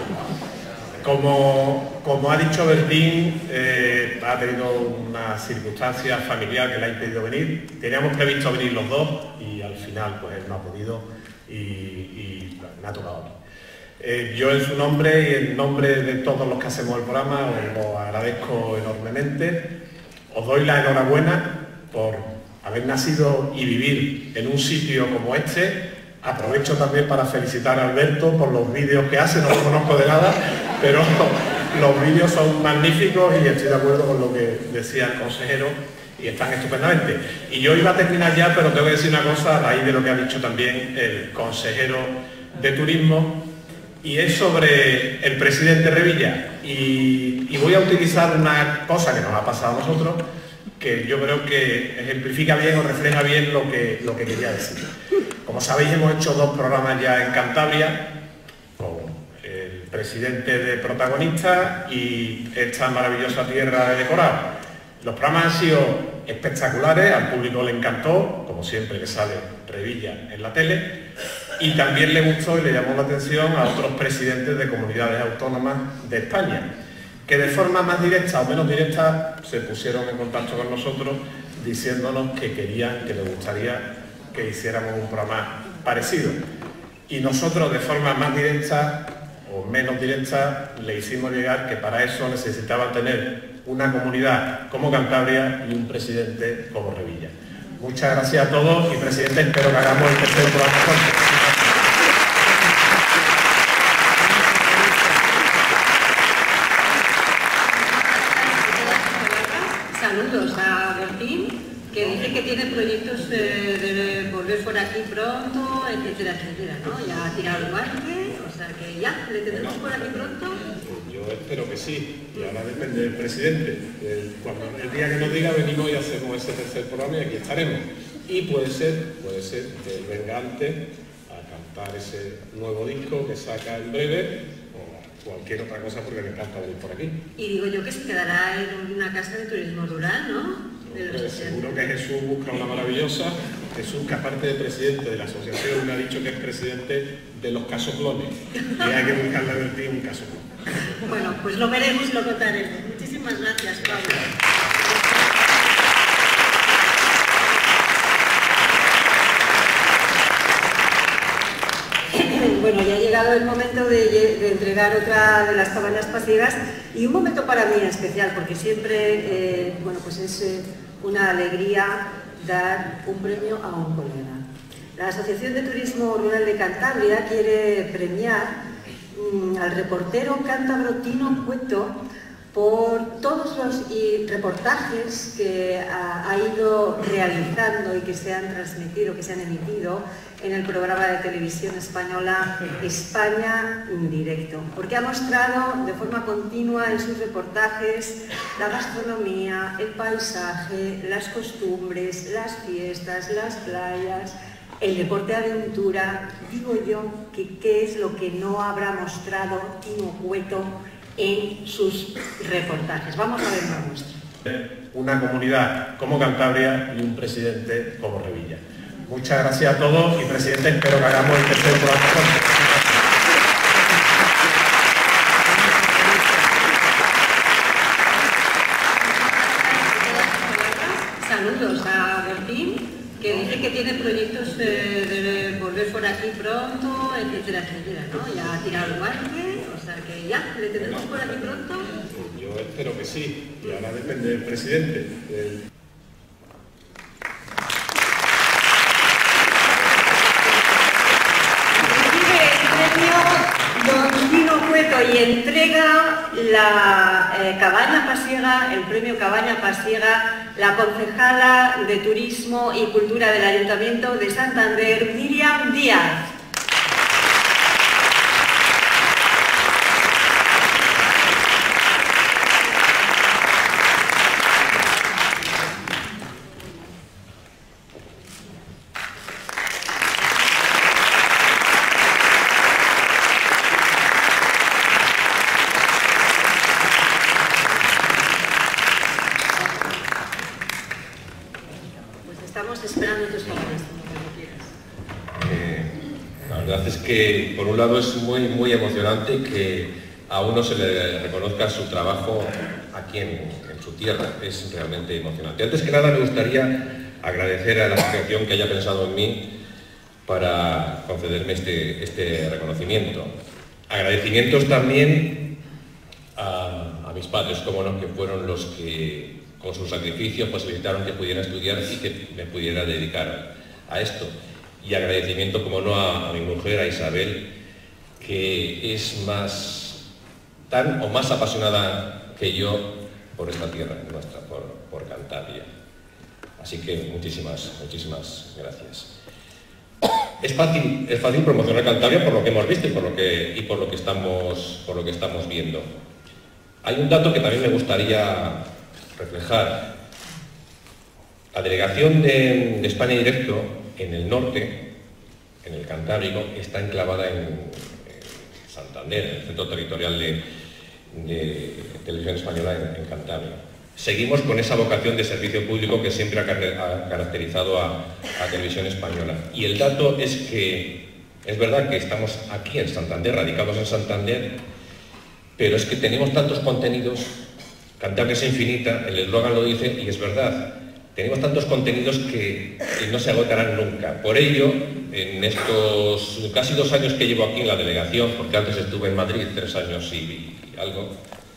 Como, como ha dicho Bertín, eh, ha tenido una circunstancia familiar que le ha impedido venir. Teníamos previsto venir los dos y al final pues él no ha podido y, y bueno, me ha tocado a mí. Eh, yo en su nombre y en nombre de todos los que hacemos el programa os lo agradezco enormemente. Os doy la enhorabuena por haber nacido y vivir en un sitio como este. Aprovecho también para felicitar a Alberto por los vídeos que hace, no lo conozco de nada, pero los vídeos son magníficos y estoy de acuerdo con lo que decía el consejero y están estupendamente. Y yo iba a terminar ya, pero tengo que decir una cosa a raíz de lo que ha dicho también el consejero de Turismo, y es sobre el presidente Revilla. Y, y voy a utilizar una cosa que nos ha pasado a nosotros, que yo creo que ejemplifica bien o refleja bien lo que, lo que quería decir. Como sabéis, hemos hecho dos programas ya en Cantabria, con el presidente de protagonista y esta maravillosa tierra de decorado. Los programas han sido espectaculares, al público le encantó, como siempre que sale Revilla en la tele, y también le gustó y le llamó la atención a otros presidentes de comunidades autónomas de España, que de forma más directa o menos directa se pusieron en contacto con nosotros diciéndonos que querían, que les gustaría que hiciéramos un programa parecido. Y nosotros de forma más directa o menos directa le hicimos llegar que para eso necesitaban tener una comunidad como Cantabria y un presidente como Revilla. Muchas gracias a todos y, presidente, espero que hagamos el tercer programa juntos. Saludos a Bertín, que dice que tiene proyectos de, de volver por aquí pronto, etcétera, etcétera, ¿no? Ya ha tirado el guante, o sea que ya, ¿le tendremos por aquí pronto? Yo espero que sí, y ahora depende del presidente. El, cuando, el día que nos diga venimos y hacemos ese tercer programa y aquí estaremos. Y puede ser, puede ser que él venga antes a cantar ese nuevo disco que saca en breve, o cualquier otra cosa porque me encanta venir por aquí. Y digo yo que se quedará en una casa de turismo rural, ¿no? Pues seguro que Jesús busca una maravillosa. Jesús, que aparte de presidente de la asociación, me ha dicho que es presidente de los casoplones y hay que buscarle a Bertín un casoplón. Bueno, pues lo veremos y lo contaremos. Muchísimas gracias, Pablo. Bueno, ya ha llegado el momento de, de entregar otra de las cabañas pasiegas y un momento para mí especial, porque siempre eh, bueno, pues es eh, una alegría dar un premio a un colega. La Asociación de Turismo Rural de Cantabria quiere premiar mmm, al reportero cántabro Tino Cueto por todos los y reportajes que ha, ha ido realizando y que se han transmitido, que se han emitido en el programa de televisión española España en Directo, porque ha mostrado de forma continua en sus reportajes la gastronomía, el paisaje, las costumbres, las fiestas, las playas, el deporte de aventura. Digo yo que qué es lo que no habrá mostrado Tino Cueto en sus reportajes. Vamos a ver una muestra. Una comunidad como Cantabria y un presidente como Revilla. Muchas gracias a todos y, presidente, espero que hagamos el tercer programa juntos. saludos a Bertín, que dice que tiene proyectos de, de volver por aquí pronto, etcétera, etcétera, ¿no? Ya ha tirado el guante, o sea que ya, ¿le tendremos por aquí pronto? Yo espero que sí, y ahora depende del presidente. Del... Don Tino Cueto y entrega la eh, Cabaña Pasiega, el premio Cabaña Pasiega, la concejala de Turismo y Cultura del Ayuntamiento de Santander, Miriam Díaz. Que por un lado es muy muy emocionante que a uno se le reconozca su trabajo aquí en, en su tierra, es realmente emocionante. Antes que nada me gustaría agradecer a la asociación que haya pensado en mí para concederme este, este reconocimiento. Agradecimientos también a, a mis padres, como no, que fueron los que con su sacrificio posibilitaron que pudiera estudiar y que me pudiera dedicar a esto. Y agradecimiento, como no, a, a mi mujer, a Isabel, que es más, tan o más apasionada que yo por esta tierra nuestra, por, por Cantabria. Así que muchísimas, muchísimas gracias. Es fácil, es fácil promocionar Cantabria por lo que hemos visto y por lo que, y por lo que estamos, por lo que estamos viendo. Hay un dato que también me gustaría reflejar. La delegación de, de España Directo en el norte, en el Cantábrico, está enclavada en, en Santander, en el centro territorial de, de Televisión Española en, en Cantabria. Seguimos con esa vocación de servicio público que siempre ha, ha caracterizado a, a Televisión Española. Y el dato es que es verdad que estamos aquí en Santander, radicados en Santander, pero es que tenemos tantos contenidos, Cantabria es infinita, el eslogan lo dice y es verdad. Tenemos tantos contenidos que, que no se agotarán nunca. Por ello, en estos casi dos años que llevo aquí en la delegación, porque antes estuve en Madrid tres años y, y algo,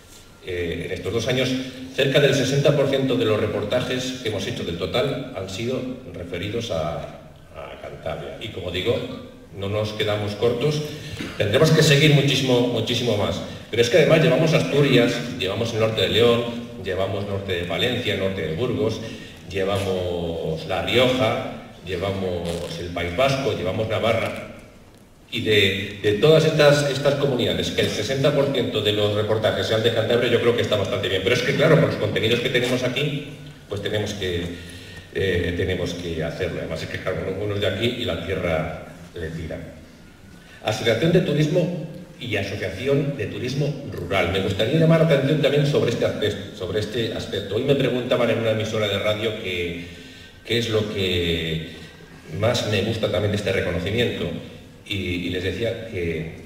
eh, en estos dos años, cerca del sesenta por ciento de los reportajes que hemos hecho del total han sido referidos a, a Cantabria. Y como digo, no nos quedamos cortos, tendremos que seguir muchísimo, muchísimo más. Pero es que además llevamos Asturias, llevamos el norte de León, llevamos norte de Valencia, norte de Burgos, llevamos La Rioja, llevamos el País Vasco, llevamos Navarra, y de, de todas estas, estas comunidades, que el sesenta por ciento de los reportajes sean de Cantabria, yo creo que está bastante bien. Pero es que claro, con los contenidos que tenemos aquí, pues tenemos que, eh, tenemos que hacerlo. Además es que claro, uno es de aquí y la tierra le tira. Asociación de Turismo y Asociación de Turismo Rural. Me gustaría llamar la atención también sobre este aspecto. Sobre este aspecto. Hoy me preguntaban en una emisora de radio qué es lo que más me gusta también de este reconocimiento y, y les decía que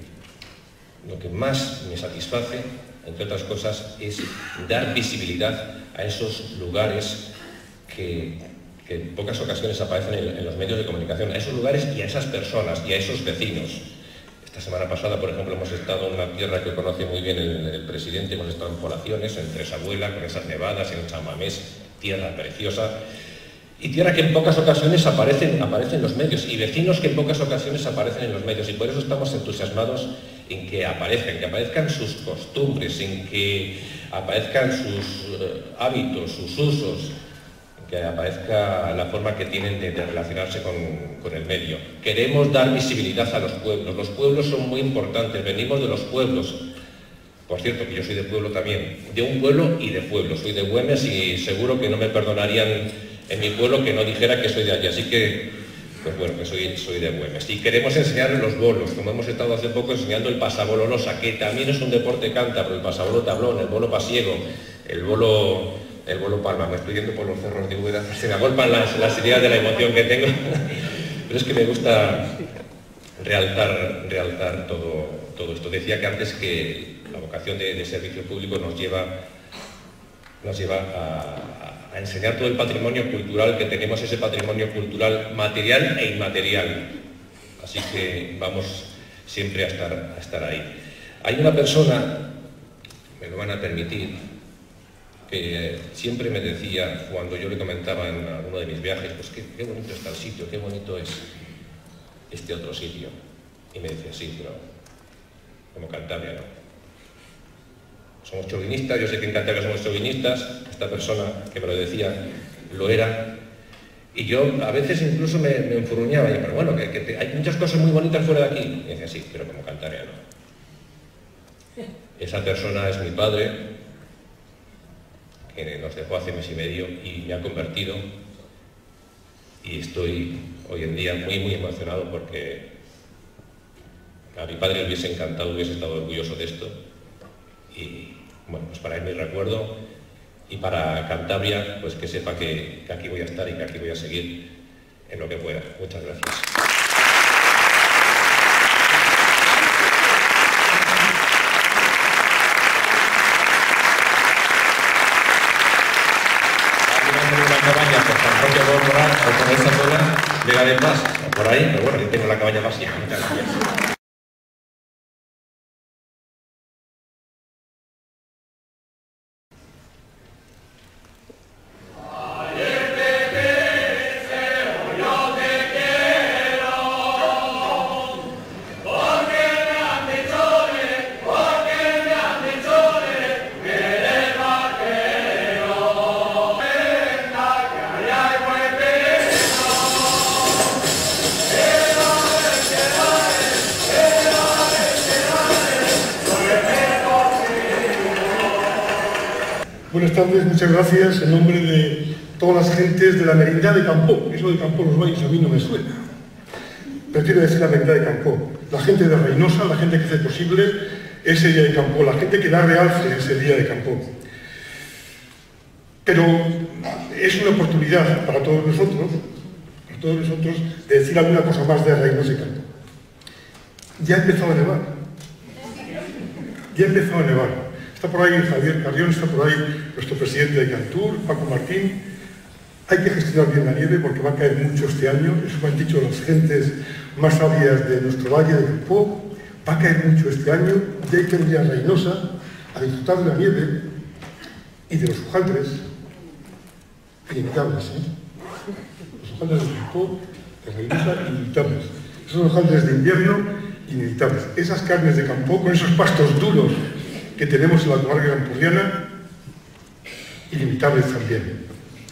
lo que más me satisface, entre otras cosas, es dar visibilidad a esos lugares que, que en pocas ocasiones aparecen en, en los medios de comunicación, a esos lugares y a esas personas y a esos vecinos. Esta semana pasada, por ejemplo, hemos estado en una tierra que conoce muy bien el, el presidente, hemos estado en Poblaciones, en Tresabuela, con esas nevadas, en San Mamés, tierra preciosa, y tierra que en pocas ocasiones aparecen, aparecen en los medios, y vecinos que en pocas ocasiones aparecen en los medios, y por eso estamos entusiasmados en que aparezcan, que aparezcan sus costumbres, en que aparezcan sus uh, hábitos, sus usos, que aparezca la forma que tienen de, de relacionarse con, con el medio. Queremos dar visibilidad a los pueblos. Los pueblos son muy importantes, venimos de los pueblos. Por cierto, que yo soy de pueblo también, de un pueblo y de pueblo. Soy de Güemes y seguro que no me perdonarían en mi pueblo que no dijera que soy de allí. Así que, pues bueno, que soy, soy de Güemes. Y queremos enseñar los bolos, como hemos estado hace poco enseñando el pasabolo losa, que también es un deporte cántabro, el pasabolo tablón, el bolo pasiego, el bolo... el bolo palma. Me estoy yendo por los cerros de Úbeda, se me agolpan las, las ideas de la emoción que tengo, pero es que me gusta realzar, realzar todo, todo esto. Decía que antes que la vocación de, de servicio público nos lleva nos lleva a, a enseñar todo el patrimonio cultural que tenemos, ese patrimonio cultural material e inmaterial. Así que vamos siempre a estar, a estar ahí. Hay una persona, me lo van a permitir, que siempre me decía, cuando yo le comentaba en alguno de mis viajes, pues qué, qué bonito está el sitio, qué bonito es este otro sitio. Y me decía, sí, pero como Cantabria no. Somos chauvinistas, yo sé que en Cantabria somos chauvinistas, esta persona que me lo decía lo era, y yo a veces incluso me, me enfurruñaba, y pero bueno, que, que te, hay muchas cosas muy bonitas fuera de aquí. Y decía, sí, pero como Cantabria no. Esa persona es mi padre, que nos dejó hace mes y medio y me ha convertido, y estoy hoy en día muy muy emocionado porque a mi padre le hubiese encantado, hubiese estado orgulloso de esto, y bueno, pues para él mi recuerdo, y para Cantabria, pues que sepa que, que aquí voy a estar y que aquí voy a seguir en lo que pueda. Muchas gracias. Una cabaña por San Roque de Moral o por esa zona, Vega de Paz, o por ahí, pero bueno, yo tengo la cabaña vacía. Muchas gracias. Buenas tardes, muchas gracias. En nombre de todas las gentes de la Merindad de Campó, eso de Campó los Valles a mí no me suena. Prefiero decir la Merindad de Campó. La gente de Reynosa, la gente que hace posible ese día de Campó, la gente que da realce ese día de Campó. Pero es una oportunidad para todos nosotros, para todos nosotros, de decir alguna cosa más de Reynosa y Campó. Ya ha empezado a nevar. Ya ha empezado a nevar. Está por ahí Javier Carrión, está por ahí nuestro presidente de Cantur, Paco Martín. Hay que gestionar bien la nieve porque va a caer mucho este año, eso me han dicho las gentes más sabias de nuestro valle de Campó. Va a caer mucho este año y hay que venir a Reynosa a disfrutar de la nieve y de los hojaldres, inimitables, ¿eh? Los hojaldres de Campó, de Reynosa, inimitables. Esos hojaldres de invierno, inimitables. Esas carnes de Campó con esos pastos duros que tenemos en la comarca campurriana, ilimitables también.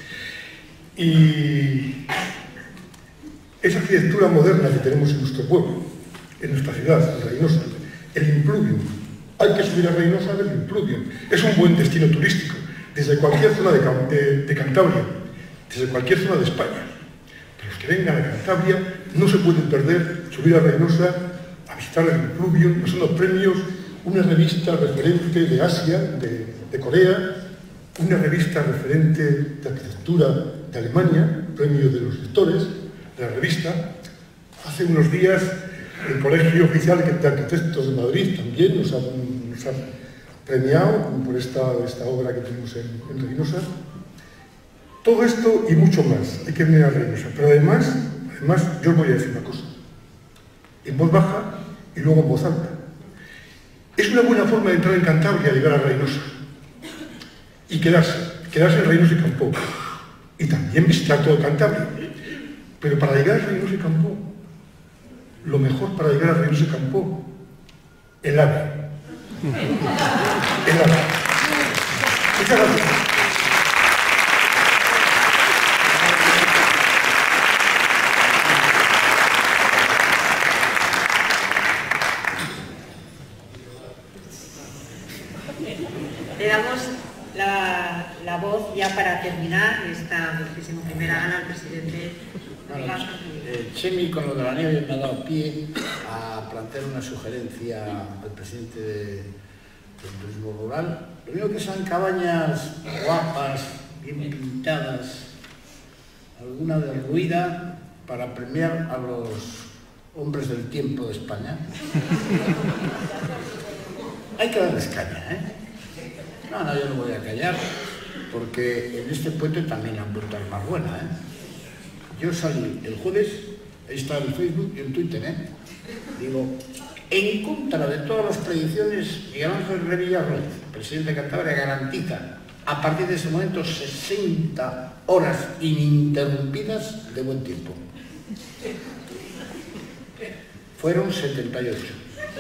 Y esa arquitectura moderna que tenemos en nuestro pueblo, en nuestra ciudad, en Reynosa, el Impluvium. Hay que subir a Reynosa del Impluvium. Es un buen destino turístico, desde cualquier zona de, de, de Cantabria, desde cualquier zona de España. Pero los que vengan a Cantabria no se pueden perder subir a Reynosa a visitar el Impluvium. Son los premios, una revista referente de Asia, de, de Corea, una revista referente de arquitectura de Alemania, premio de los lectores de la revista. Hace unos días el Colegio Oficial de Arquitectos de Madrid también nos ha, nos ha premiado por esta, esta obra que tenemos en, en Reynosa. Todo esto y mucho más hay que venir a Reynosa, pero además, además yo os voy a decir una cosa, en voz baja y luego en voz alta. Es una buena forma de entrar en Cantabria, llegar a Reynosa y quedarse, quedarse en Reynosa y Campó, y también visitar todo Cantabria. Pero para llegar a Reynosa y Campó, lo mejor para llegar a Reynosa y Campó, el ave. El ave. Muchas gracias. Le damos la, la voz ya para terminar esta muchísima primera gala al presidente. Bueno, eh, Chemi con lo de la nieve me ha dado pie a plantear una sugerencia al presidente de, del turismo rural. Lo único que son cabañas guapas, bien pintadas, alguna derruida, para premiar a los hombres del tiempo de España. Hay que darles caña, ¿eh? No, no, yo no voy a callar. porque en este puente también han vuelto a armar buena, ¿eh? Yo salí el jueves, ahí está en Facebook y en Twitter, ¿eh? Digo, en contra de todas las predicciones, Miguel Ángel Revilla Ruiz, presidente de Cantabria, garantiza a partir de ese momento sesenta horas ininterrumpidas de buen tiempo. Fueron setenta y ocho.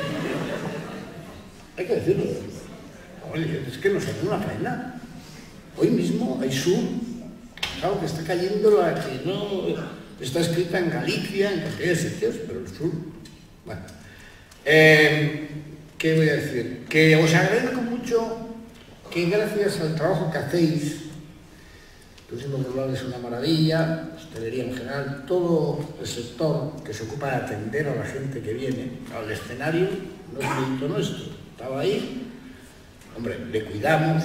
Hay que decirlo. Oye, es que nos hace una faena. Hoy mismo hay sur, claro que está cayendo la que no está escrita en Galicia, en cantidad de sitios, pero el sur. Bueno, eh, ¿qué voy a decir? Que os agradezco mucho que gracias al trabajo que hacéis, turismo rural es una maravilla, hostelería en general, todo el sector que se ocupa de atender a la gente que viene al escenario, no es mérito nuestro, estaba ahí, hombre, le cuidamos,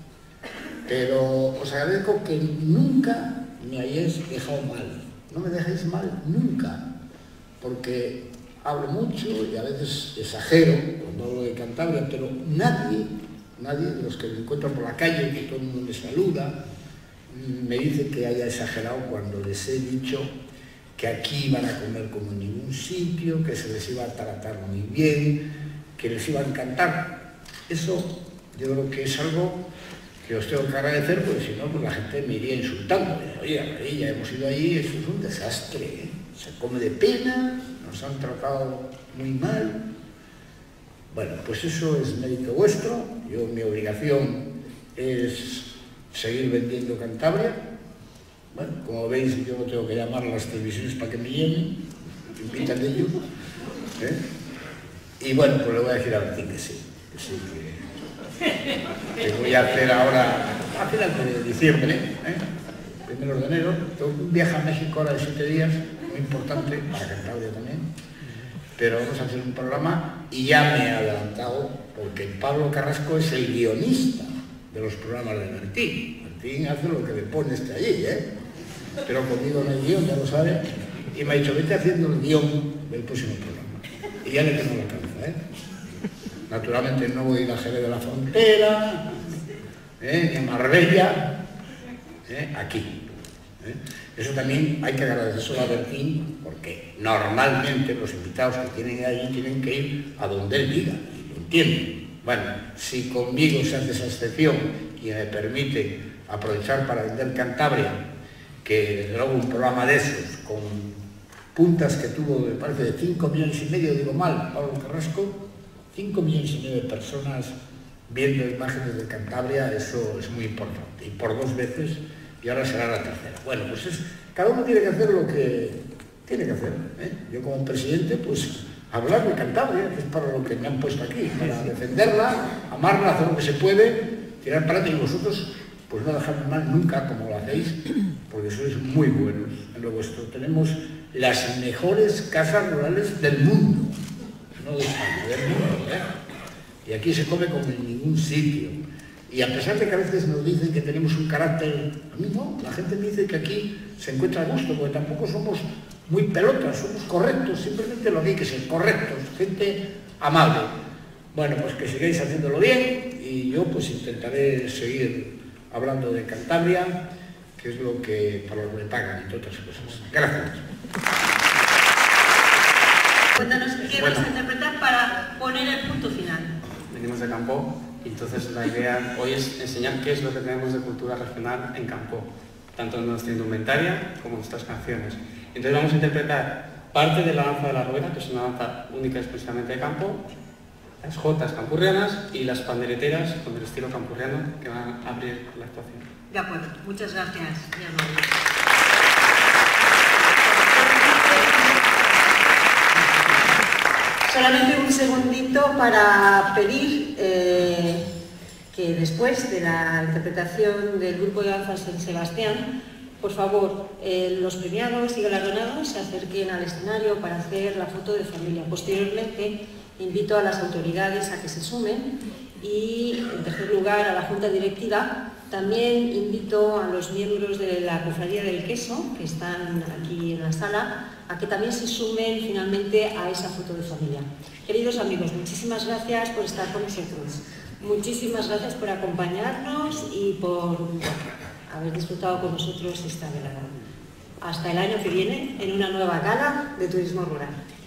pero os agradezco que nunca me hayáis dejado mal, no me dejáis mal nunca, porque hablo mucho y a veces exagero cuando hablo de Cantabria, pero nadie, nadie de los que me encuentran por la calle, que todo el mundo me saluda, me dice que haya exagerado cuando les he dicho que aquí iban a comer como en ningún sitio, que se les iba a tratar muy bien, que les iba a encantar. Eso yo creo que es algo que os tengo que agradecer, porque si no, pues la gente me iría insultando. Oye, ya hemos ido allí, eso es un desastre, ¿eh? Se come de pena, nos han tratado muy mal. Bueno, pues eso es mérito vuestro. Yo, mi obligación es seguir vendiendo Cantabria. Bueno, como veis, yo no tengo que llamar a las televisiones para que me llenen, me invitan de ellos, ¿eh? Y bueno, pues le voy a decir a Bertín que sí, que sí, que, que voy a hacer ahora, a finales de diciembre, ¿eh? Primero de enero, tengo un viaje a México ahora de siete días, muy importante, para Cantabria también, pero vamos a hacer un programa y ya me he adelantado, porque Pablo Carrasco es el guionista de los programas de Bertín. Bertín hace lo que le pone este allí, ¿eh? Pero conmigo no hay guión, ya lo sabe, y me ha dicho, vete haciendo el guión del próximo programa. Y ya le tengo la cabeza, ¿eh? Naturalmente no voy a ir a Jerez de la Frontera, ¿eh? Ni a Marbella, ¿eh? Aquí. ¿eh? Eso también hay que agradecerlo a Bertín, porque normalmente los invitados que tienen allí tienen que ir a donde él diga, y lo entienden. Bueno, si conmigo se hace esa excepción y me permite aprovechar para vender Cantabria, que desde luego un programa de esos, con puntas que tuvo, me parece, de cinco millones y medio, digo mal, Pablo Carrasco, cinco millones y medio de personas viendo imágenes de Cantabria, eso es muy importante, y por dos veces, y ahora será la tercera. Bueno, pues es, cada uno tiene que hacer lo que tiene que hacer, ¿eh? Yo como presidente, pues hablar de Cantabria, que es para lo que me han puesto aquí, para defenderla, amarla, hacer lo que se puede, tirar para adelante, y vosotros, pues no dejadme mal nunca como lo hacéis, porque sois muy buenos en lo vuestro. Tenemos las mejores casas rurales del mundo, no de España, del mundo, ¿eh? Y aquí se come como en ningún sitio. Y a pesar de que a veces nos dicen que tenemos un carácter, a mí no, la gente me dice que aquí se encuentra a gusto, porque tampoco somos muy pelotas, somos correctos, simplemente lo que hay que ser, correctos, gente amable. Bueno, pues que sigáis haciéndolo bien, y yo pues intentaré seguir hablando de Cantabria, que es lo que para lo que me pagan, entre otras cosas. Gracias. Cuéntanos qué Bueno. vais a interpretar para poner el punto final. Venimos de Campo y entonces la idea hoy es enseñar qué es lo que tenemos de cultura regional en Campo, tanto en nuestra indumentaria como en nuestras canciones. Entonces vamos a interpretar parte de la danza de la rueda, que es una danza única exclusivamente de Campo, las jotas campurrianas y las pandereteras con el estilo campurriano que van a abrir la actuación. De acuerdo, muchas gracias. muy amable. Solamente un segundito para pedir eh, que después de la interpretación del grupo de danza San Sebastián, por favor, eh, los premiados y galardonados se acerquen al escenario para hacer la foto de familia. Posteriormente, invito a las autoridades a que se sumen y, en tercer lugar, a la Junta Directiva. También invito a los miembros de la Cofradía del Queso, que están aquí en la sala, a que también se sumen finalmente a esa foto de familia. Queridos amigos, muchísimas gracias por estar con nosotros. Muchísimas gracias por acompañarnos y por haber disfrutado con nosotros esta velada. Hasta el año que viene en una nueva gala de turismo rural.